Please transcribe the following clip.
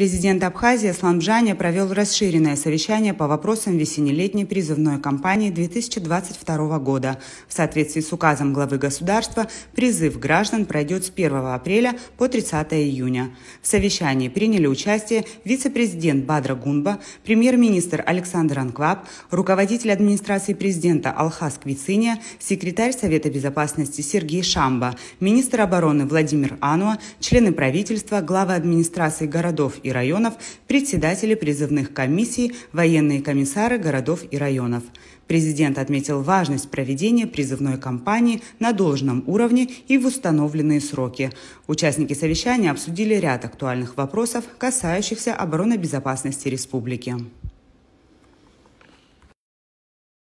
Президент Абхазии Аслан Бжаня провел расширенное совещание по вопросам весенне-летней призывной кампании 2022 года. В соответствии с указом главы государства, призыв граждан пройдет с 1 апреля по 30 июня. В совещании приняли участие вице-президент Бадра Гунба, премьер-министр Александр Анкваб, руководитель администрации президента Алхас Квициния, секретарь Совета безопасности Сергей Шамба, министр обороны Владимир Ануа, члены правительства, главы администрации городов и районов, председатели призывных комиссий, военные комиссары городов и районов. Президент отметил важность проведения призывной кампании на должном уровне и в установленные сроки. Участники совещания обсудили ряд актуальных вопросов, касающихся обороны безопасности республики.